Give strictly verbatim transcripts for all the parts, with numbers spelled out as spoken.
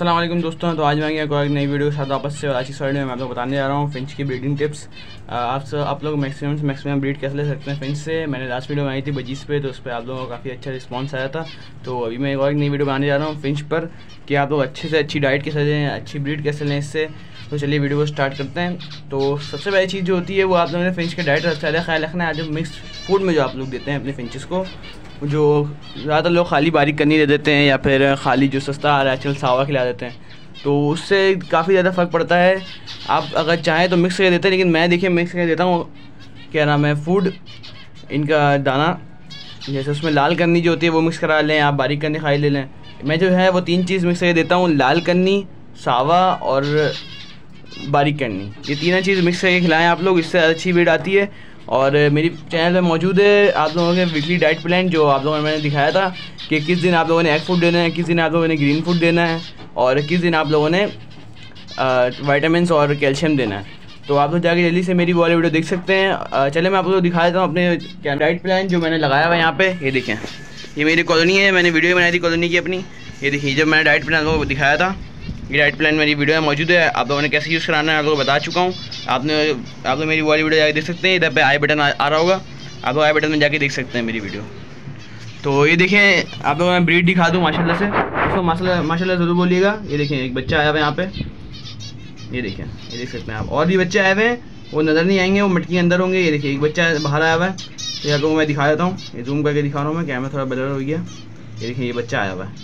अस्सलाम वालेकुम दोस्तों। तो आज मैं एक और नई वीडियो के साथ वापस से, और आज की इस वीडियो में मैं आपको बताने जा रहा हूँ फिंच की ब्रीडिंग टिप्स। आप सब आप लोग मैक्सिमम से मैक्सिमम ब्रीड कैसे ले सकते हैं फिंच से। मैंने लास्ट वीडियो बनाई थी बजीज पे, तो उस पर आप लोगों का काफ़ी अच्छा रिस्पांस आया था। तो अभी मैं एक और नई वीडियो बनाने जा रहा हूँ फिंच पर कि आप लोग अच्छे से अच्छी डाइट कैसे लें, अच्छी ब्रीड कैसे लें इससे। तो चलिए वीडियो को स्टार्ट करते हैं। तो सबसे पहली चीज़ जो होती है वो आप लोगों ने फिंच के डाइट का ज़्यादा ख्याल रखना है। जो मिक्स फूड में जो आप लोग देते हैं अपने फिंचेस को, जो ज़्यादातर लोग खाली बारीक करनी दे देते हैं या फिर खाली जो सस्ता आ रहा है आजकल सावा खिला देते हैं, तो उससे काफ़ी ज़्यादा फ़र्क पड़ता है। आप अगर चाहें तो मिक्स करके देते हैं, लेकिन मैं देखिए मिक्स करके देता हूँ। क्या नाम है, फूड इनका दाना, जैसे उसमें लाल कन्नी जो होती है वो मिक्स करा लें, आप बारीक कन्नी खाई ले लें। मैं जो है वो तीन चीज़ मिक्स करके देता हूँ, लाल कन्नी, सावा और बारीक कन्नी। ये तीनों चीज़ मिक्स करके खिलाएँ आप लोग, इससे अच्छी ब्रीड आती है। और मेरी चैनल पे मौजूद है आप लोगों के वीकली डाइट प्लान, जो आप लोगों ने मैंने दिखाया था कि किस दिन आप लोगों ने एग फूड देना है, किस दिन आप लोगों ने ग्रीन फूड देना है और किस दिन आप लोगों ने विटामिन्स और कैल्शियम देना है। तो आप लोग जाके जल्दी से मेरी वो वाली वीडियो देख सकते हैं। चले मैं आप लोगों को दिखा देता हूँ अपने क्या डाइट प्लान जो मैंने लगाया हुआ है यहाँ पे। ये देखें, ये मेरी कॉलोनी है, मैंने वीडियो बनाई थी कॉलोनी की अपनी। ये देखिए, जब मैंने डाइट प्लान को दिखाया था, ये डाइट प्लान मेरी वीडियो में मौजूद है। आप लोगों ने कैसे यूज़ कराना है आप लोगों को बता चुका हूँ। आपने आप लोग मेरी वाली वीडियो जाके देख सकते हैं। इधर पे आई बटन आ, आ रहा होगा, आप लोग आई बटन में जाके देख सकते हैं मेरी वीडियो। तो ये देखें, आप लोगों मैं ब्रीड दिखा दूँ माशाल्लाह से। उसको माशाल्लाह माशाल्लाह ज़रूर बोलिएगा। ये देखें, एक बच्चा आया हुआ है यहाँ पे, ये देखें, ये देख सकते हैं आप। और भी बच्चे आए हुए हैं, वो नज़र नहीं आएंगे, वो मटकी के अंदर होंगे। ये देखिए, एक बच्चा बाहर आया हुआ है, ये आप लोगों को मैं दिखा देता हूँ। ये जूम करके दिखा रहा हूँ मैं, कैमरा थोड़ा ब्लर हो गया। ये देखिए, ये बच्चा आया हुआ है,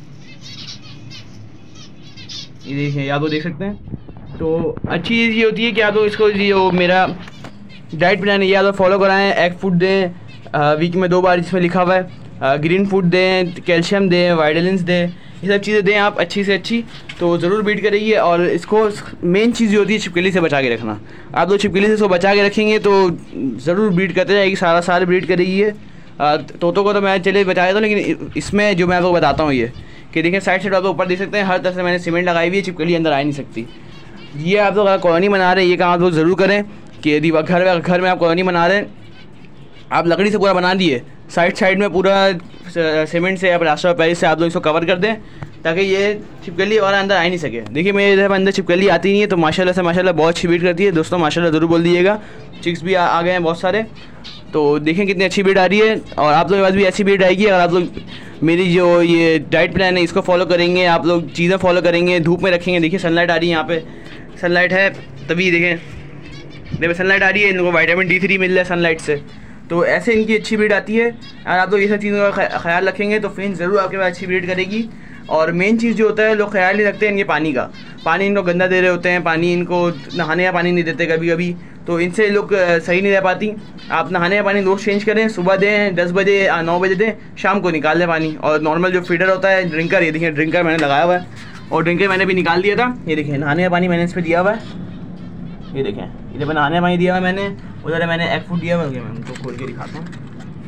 ये देखिए, आप लोग देख सकते हैं। तो अच्छी चीज़ ये होती है कि आप लोग इसको, जो मेरा डाइट प्लान है ये आप लोग फॉलो कराएं। एग फूड दें वीक में दो बार, जिसमें लिखा हुआ है ग्रीन फूड दें, कैल्शियम दें, वाइटामिन्स दें, ये सब चीज़ें दें आप अच्छी से अच्छी, तो ज़रूर ब्रीड करेगी। और इसको मेन चीज़ जो होती है छिपकली से बचा के रखना। आप लोग छिपकली से इसको बचा के रखेंगे तो ज़रूर ब्रीड करते जाएगी, सारा साल ब्रीड करेगी ये। तोतों को तो मैं चले बचा देता हूँ, लेकिन इसमें जो मैं आपको बताता हूँ ये कि देखिए, साइड से आप लोग ऊपर देख सकते हैं, हर तरह से मैंने सीमेंट लगाई हुई है, छिपकली अंदर आ नहीं सकती। ये आप लोग अगर कॉलोनी बना रहे हैं, ये काम आप लोग ज़रूर करें कि यदि घर में घर में आप कॉलोनी बना रहे हैं, आप लकड़ी से पूरा बना दिए, साइड साइड में पूरा सीमेंट से या प्लास्टर ऑफ पेरिस से आप लोग इसको कवर कर दें, ताकि ये छिपकली और अंदर आ ही नहीं सके। देखिए, मेरे इधर अंदर छिपकली आती नहीं है, तो माशाल्लाह से माशाल्लाह बहुत अच्छी ब्रीड करती है। दोस्तों माशाल्लाह ज़रूर बोल दीजिएगा। चिक्स भी आ, आ गए हैं बहुत सारे, तो देखें कितनी अच्छी ब्रीड आ रही है। और आप लोगों के पास भी अच्छी ब्रीड आएगी अगर आप लोग मेरी जो ये डाइट प्लान है इसको फॉलो करेंगे, आप लोग चीज़ें फॉलो करेंगे, धूप में रखेंगे। देखिए, सनलाइट आ रही है, यहाँ पे सनलाइट है, तभी देखें देखिए सनलाइट आ रही है, इन लोगों को विटामिन डी थ्री मिल रहा है सनलाइट से, तो ऐसे इनकी अच्छी ब्रीड आती है। अगर आप लोग ये सब चीज़ों का ख्याल रखेंगे तो फिंच ज़रूर आपके पास अच्छी ब्रीड करेगी। और मेन चीज़ जो होता है, लोग ख्याल नहीं रखते हैं इनके पानी का। पानी इनको गंदा दे रहे होते हैं, पानी इनको नहाने का पानी नहीं देते कभी कभी, तो इनसे लोग सही नहीं रह पाती। आप नहाने का पानी रोज़ चेंज करें, सुबह दें दस बजे नौ बजे दें, शाम को निकाल दें पानी। और नॉर्मल जो फीडर होता है, ड्रिंकर, ये देखिए ड्रिंकर मैंने लगाया हुआ है, और ड्रिंकर मैंने भी निकाल दिया था। ये देखिए, नहाने का पानी मैंने इस पर दिया हुआ है, ये देखें, इधर पर नहाने का पानी दिया हुआ है मैंने, उधर मैंने एग फूड दिया हुआ है। मैं उनको खोल के दिखाता हूँ,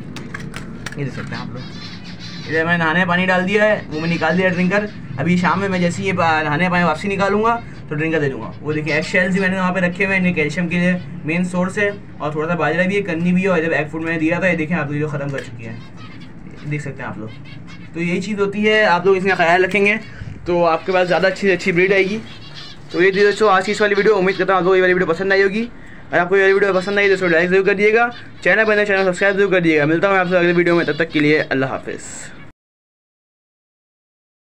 ये देख सकते हैं आप लोग। इधर मैंने नहाने पानी डाल दिया है, वो मैं निकाल दिया ड्रिंकर। अभी शाम में मैं जैसे ये नहाने पानी वापसी निकालूंगा तो ड्रिंकर दे दूँगा। वो देखिए, एग शेल्स भी मैंने वहाँ पे रखे हुए हैं, कैल्शियम के लिए मेन सोर्स है, और थोड़ा सा बाजरा भी है, कन्नी भी है। और जब एग फूड मैंने दिया था, ये देखें आप लोग, जो ख़त्म कर चुकी है, देख सकते हैं आप लोग। तो यही चीज़ होती है, आप लोग इसका ख्याल रखेंगे तो आपके पास ज़्यादा अच्छी अच्छी ब्रीड आएगी। तो ये दोस्तों आज की इस वाली वीडियो, उम्मीद करता हूँ आप लोग ये वाली वीडियो पसंद आई होगी। अगर आपको ये वाली वीडियो पसंद आई तो लाइक जरूर कर दिएगा, चैनल पर चैनल सब्सक्राइब जरूर कर दिएगा। मिलता हूँ आपसे अगले वीडियो में, तब तक के लिए अल्लाह हाफिज़।